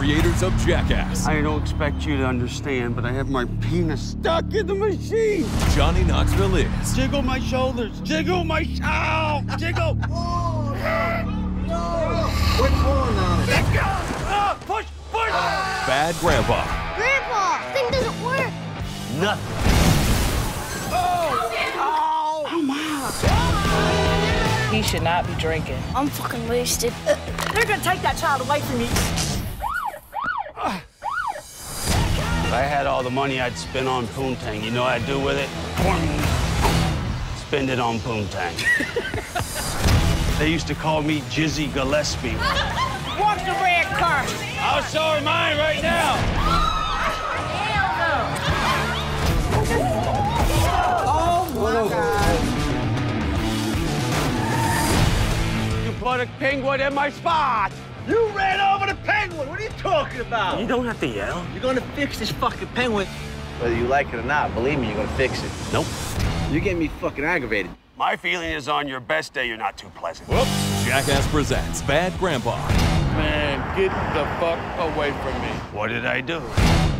creators of Jackass. I don't expect you to understand, but I have my penis stuck in the machine. Johnny Knoxville is Jiggle my shoulders. Jiggle my... Ow! Jiggle! Oh, no! Quit pulling on it. Let go! Push! Push! Bad Grandpa. Grandpa, thing doesn't work. Nothing. Oh! Oh, my. He should not be drinking. I'm fucking wasted. They're gonna take that child away from me. If I had all the money I'd spend on Poontang, you know what I'd do with it? Spend it on Poontang. They used to call me Jizzy Gillespie. Watch the red carpet. I'll show her mine right now. Oh my God. You put a penguin in my spot. You ran over the penguin. What are you talking about? You don't have to yell. You're gonna fix this fucking penguin. Whether you like it or not, believe me, you're gonna fix it. Nope. You're getting me fucking aggravated. My feeling is on your best day, you're not too pleasant. Whoops. Jackass presents Bad Grandpa. Man, get the fuck away from me. What did I do?